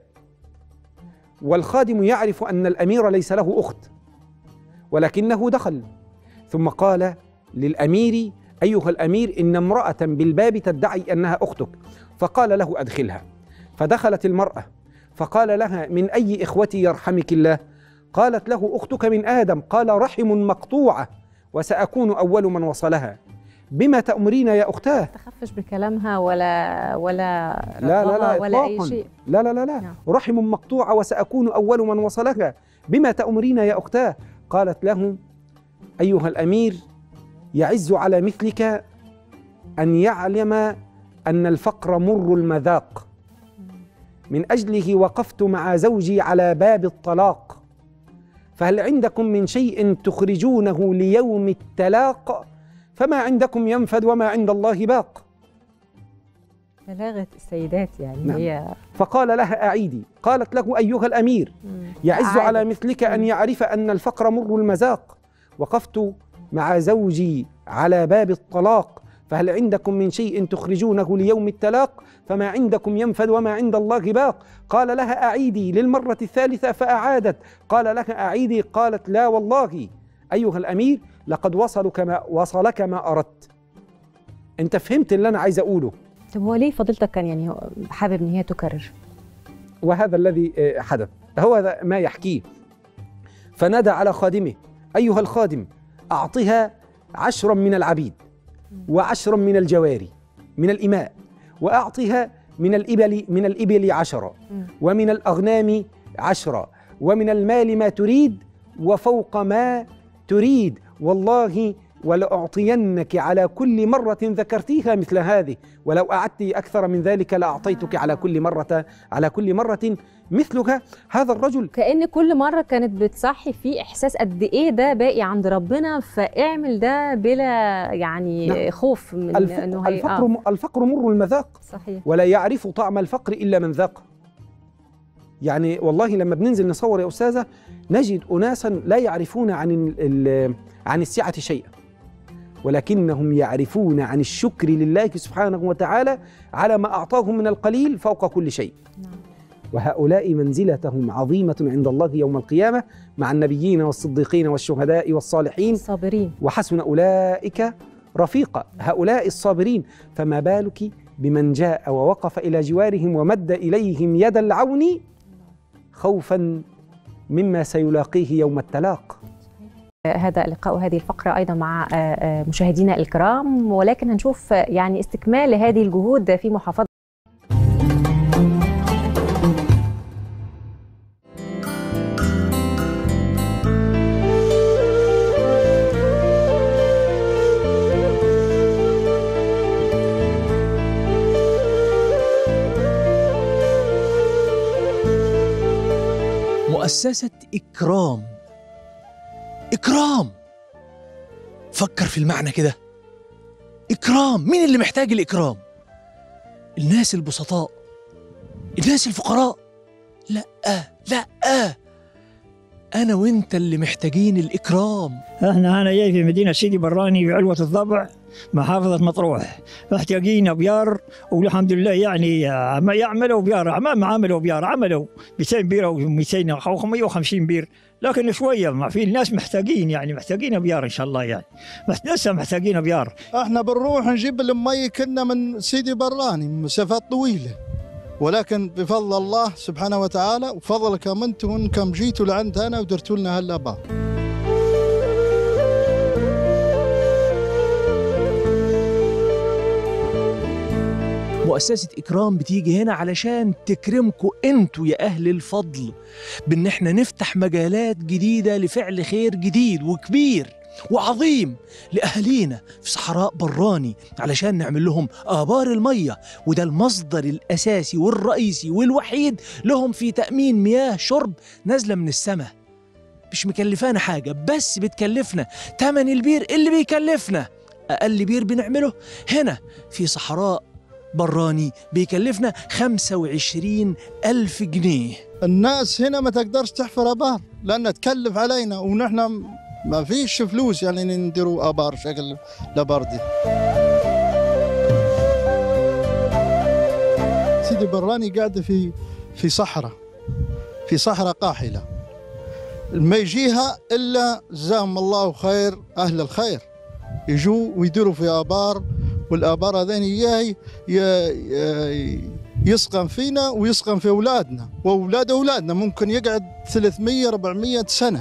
[SPEAKER 2] والخادم يعرف أن الأمير ليس له أخت، ولكنه دخل. ثم قال للأمير أيها الأمير إن امرأة بالباب تدعي أنها أختك. فقال له أدخلها. فدخلت المرأة فقال لها من أي إخوتي يرحمك الله؟ قالت له أختك من آدم. قال رحم مقطوعة وسأكون أول من وصلها. بما تأمرين يا أختاه؟
[SPEAKER 1] تخفش بكلامها ولا
[SPEAKER 2] لا
[SPEAKER 1] ولا أي شيء.
[SPEAKER 2] لا. رحم مقطوعة وسأكون أول من وصلها. بما تأمرين يا أختاه؟ قالت له أيها الأمير يعز على مثلك أن يعلم أن الفقر مر المذاق. من أجله وقفت مع زوجي على باب الطلاق، فهل عندكم من شيء تخرجونه ليوم التلاق؟ فما عندكم ينفد وما عند الله باق.
[SPEAKER 1] بلاغة السيدات يعني.
[SPEAKER 2] نعم.
[SPEAKER 1] هي
[SPEAKER 2] فقال لها أعيدي. قالت له أيها الأمير يعز على مثلك أن يعرف أن الفقر مر المذاق، وقفت مع زوجي على باب الطلاق، فهل عندكم من شيء تخرجونه ليوم التلاق؟ فما عندكم ينفد وما عند الله باق. قال لها أعيدي للمرة الثالثة فأعادت. قال لها أعيدي. قالت لا والله أيها الأمير لقد وصلك ما أردت. أنت فهمت اللي أنا عايز أقوله.
[SPEAKER 1] طب هو ليه فضيلتك كان يعني حابب ان هي تكرر؟
[SPEAKER 2] وهذا الذي حدث، هو ما يحكيه. فنادى على خادمه أيها الخادم أعطها 10 من العبيد و10 من الجواري من الإماء، وأعطها من الإبل 10 ومن الأغنام 10 ومن المال ما تريد وفوق ما تريد، والله ولأعطينك على كل مرة ذكرتيها مثل هذه، ولو أعدت أكثر من ذلك لأعطيتك على كل مرة مثلها. هذا الرجل
[SPEAKER 1] كأن كل مرة كانت بتصحي فيه إحساس قد إيه ده باقي عند ربنا، فاعمل ده بلا يعني
[SPEAKER 2] نعم.
[SPEAKER 1] خوف من إنه
[SPEAKER 2] الفقر مر المذاق.
[SPEAKER 1] صحيح.
[SPEAKER 2] ولا يعرف طعم الفقر إلا من ذاق. يعني والله لما بننزل نصور يا أستاذة نجد أناسا لا يعرفون عن السعة شيئا، ولكنهم يعرفون عن الشكر لله سبحانه وتعالى على ما أعطاهم من القليل فوق كل شيء. وهؤلاء منزلتهم عظيمة عند الله يوم القيامة مع النبيين والصديقين والشهداء والصالحين
[SPEAKER 1] الصابرين،
[SPEAKER 2] وحسن أولئك رفيقا. هؤلاء الصابرين، فما بالك بمن جاء ووقف إلى جوارهم ومد إليهم يد العون خوفا مما سيلاقيه يوم التلاق.
[SPEAKER 1] هذا اللقاء وهذه الفقرة أيضا مع مشاهدينا الكرام، ولكن هنشوف يعني استكمال لهذه الجهود في محافظة
[SPEAKER 4] مؤسسة إكرام. فكر في المعنى كده. إكرام، مين اللي محتاج الإكرام؟ الناس البسطاء، الناس الفقراء؟ لا، أنا وإنت اللي محتاجين الإكرام.
[SPEAKER 5] احنا جاي في مدينة سيدي براني في علوة الضبع محافظة مطروح، محتاجين أبيار، والحمد لله يعني ما يعملوا بيار، عملوا 200 بير أو 200 أو 150 بير، لكن شوية ما في الناس محتاجين، يعني محتاجين أبيار إن شاء الله، يعني لسه محتاجين أبيار.
[SPEAKER 6] احنا بنروح نجيب المي كنا من سيدي براني مسافات طويلة، ولكن بفضل الله سبحانه وتعالى وفضلكم انتم انكم جيتوا لعندنا ودرتوا لنا هالابار.
[SPEAKER 4] مؤسسة إكرام بتيجي هنا علشان تكرمكم انتوا يا أهل الفضل، بأن احنا نفتح مجالات جديدة لفعل خير جديد وكبير وعظيم لأهالينا في صحراء براني، علشان نعمل لهم آبار المية، وده المصدر الأساسي والرئيسي والوحيد لهم في تأمين مياه شرب نازلة من السماء، مش مكلفانا حاجة، بس بتكلفنا تمن البير اللي بيكلفنا أقل بير بنعمله هنا في صحراء براني بيكلفنا 25,000 جنيه.
[SPEAKER 6] الناس هنا ما تقدرش تحفر ابار لأنها تكلف علينا، ونحن ما فيش فلوس يعني نديروا ابار شكل الابار دي. سيدي براني قاعده في صحراء قاحله، ما يجيها الا جزاهم الله خير اهل الخير، يجوا ويديروا في ابار، والابار هذين اياه يسقم فينا ويسقم في اولادنا واولاد اولادنا، ممكن يقعد 300-400 سنه.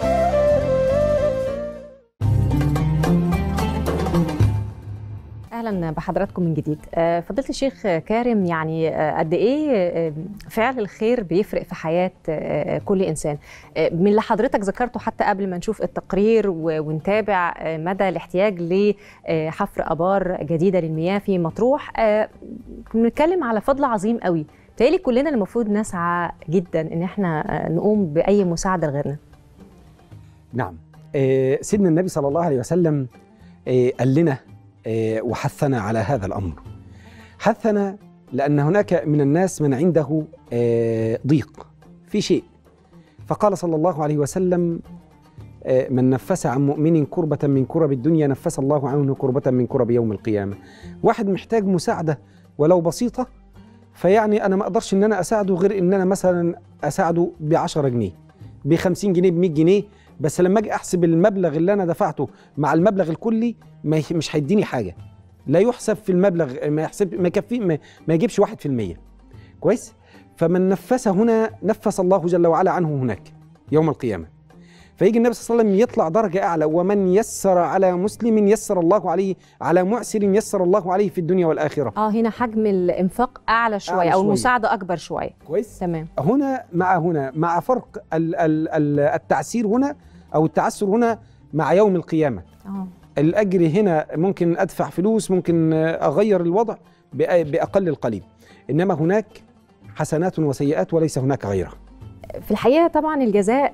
[SPEAKER 1] أهلا اهلا بحضراتكم من جديد. فضيله الشيخ كارم، يعني قد ايه فعل الخير بيفرق في حياه كل انسان؟ من اللي حضرتك ذكرته حتى قبل ما نشوف التقرير ونتابع مدى الاحتياج لحفر ابار جديده للمياه في مطروح، بنتكلم على فضل عظيم قوي. بالتالي كلنا المفروض نسعى جدا ان احنا نقوم باي مساعده لغيرنا.
[SPEAKER 2] نعم، سيدنا النبي صلى الله عليه وسلم قال لنا وحثنا على هذا الأمر. حثنا لأن هناك من الناس من عنده ضيق في شيء، فقال صلى الله عليه وسلم: من نفس عن مؤمن كربة من كرب الدنيا نفس الله عنه كربة من كرب يوم القيامة. واحد محتاج مساعدة ولو بسيطة، فيعني أنا ما أقدرش إن أنا أساعده غير إن أنا مثلا أساعده ب10 جنيه، ب50 جنيه، ب100 جنيه، بس لما أجي أحسب المبلغ اللي أنا دفعته مع المبلغ الكلي مش هيديني حاجة، لا يحسب في المبلغ، ما يكفي، ما يجيبش 1%. كويس؟ فمن نفس هنا نفس الله جل وعلا عنه هناك يوم القيامة. فيجي النبي صلى الله عليه وسلم يطلع درجة أعلى: ومن يسر على مسلم يسر الله عليه، على معسر يسر الله عليه في الدنيا والآخرة.
[SPEAKER 1] هنا حجم الإنفاق أعلى شوية، أو المساعدة أكبر شوية.
[SPEAKER 2] كويس؟
[SPEAKER 1] تمام.
[SPEAKER 2] هنا مع فرق التعسير هنا أو التعسر هنا مع يوم القيامة. الأجر هنا ممكن أدفع فلوس، ممكن أغير الوضع بأقل القليل، إنما هناك حسنات وسيئات وليس هناك غيرها.
[SPEAKER 1] في الحقيقة طبعا الجزاء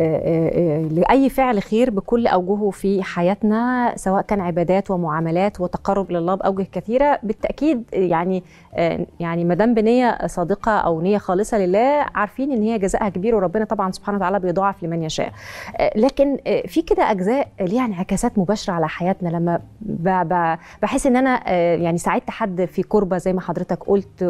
[SPEAKER 1] لأي فعل خير بكل أوجهه في حياتنا، سواء كان عبادات ومعاملات وتقرب لله بأوجه كثيرة، بالتأكيد يعني ما دام بنية صادقة أو نية خالصة لله، عارفين إن هي جزاءها كبير، وربنا طبعا سبحانه وتعالى بيضاعف لمن يشاء. لكن في كده أجزاء ليها انعكاسات مباشرة على حياتنا. لما بحس إن أنا يعني ساعدت حد في كربة زي ما حضرتك قلت،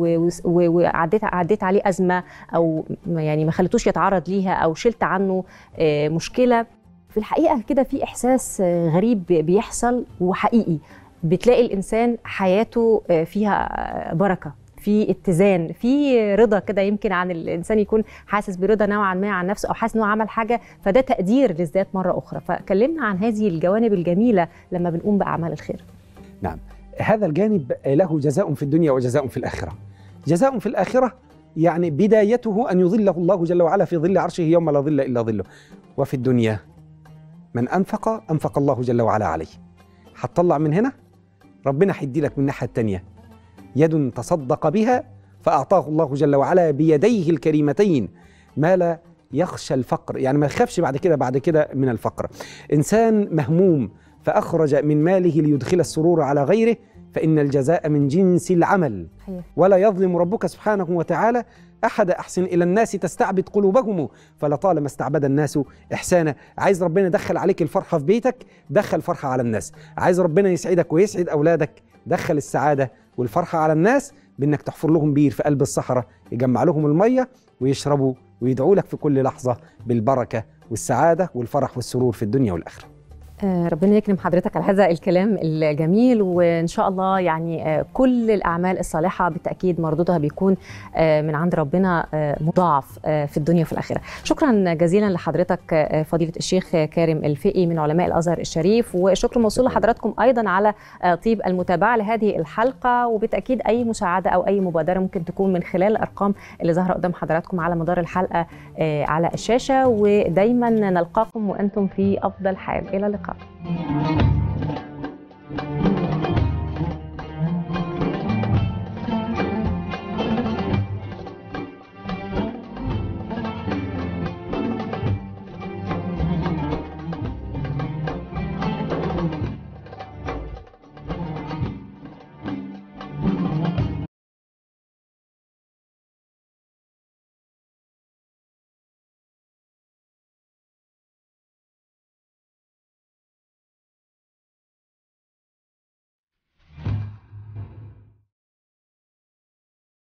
[SPEAKER 1] وعديت عليه أزمة، أو يعني ما خليتوش يتعرض ليها، او شلت عنه مشكله، في الحقيقه كده في احساس غريب بيحصل وحقيقي. بتلاقي الانسان حياته فيها بركه، في اتزان، في رضا كده. يمكن عن الانسان يكون حاسس برضا نوعا ما عن نفسه، او حاسس انه عمل حاجه، فده تقدير للذات مره اخرى. فكلمنا عن هذه الجوانب الجميله لما بنقوم باعمال الخير. نعم،
[SPEAKER 2] هذا الجانب له جزاء في الدنيا وجزاء في الاخره. جزاء في الاخره يعني بدايته أن يظله الله جل وعلا في ظل عرشه يوم لا ظل إلا ظله. وفي الدنيا من أنفق الله جل وعلا عليه. هتطلع من هنا، ربنا هيدي لك من الناحية التانية يد تصدق بها فأعطاه الله جل وعلا بيديه الكريمتين ما لا يخشى الفقر، يعني ما يخافش بعد كده من الفقر. إنسان مهموم فأخرج من ماله ليدخل السرور على غيره، فإن الجزاء من جنس العمل. ولا يظلم ربك سبحانه وتعالى أحد. أحسن إلى الناس تستعبد قلوبهم فلطالما استعبد الناس إحسانا. عايز ربنا يدخل عليك الفرحة في بيتك، دخل فرحة على الناس. عايز ربنا يسعدك ويسعد أولادك، دخل السعادة والفرحة على الناس بأنك تحفر لهم بير في قلب الصحراء يجمع لهم المية ويشربوا، ويدعوا لك في كل لحظة بالبركة والسعادة والفرح والسرور في الدنيا والآخرة.
[SPEAKER 1] ربنا يكرم حضرتك على هذا الكلام الجميل، وإن شاء الله يعني كل الأعمال الصالحة بالتأكيد مردودها بيكون من عند ربنا مضاعف في الدنيا وفي الآخرة. شكرا جزيلا لحضرتك فضيلة الشيخ كارم الفقي من علماء الأزهر الشريف، وشكر موصول لحضراتكم أيضا على طيب المتابعة لهذه الحلقة. وبالتأكيد أي مساعدة أو أي مبادرة ممكن تكون من خلال الأرقام اللي ظاهرة قدام حضراتكم على مدار الحلقة على الشاشة. ودايما نلقاكم وأنتم في أفضل حال. إلى اللقاء.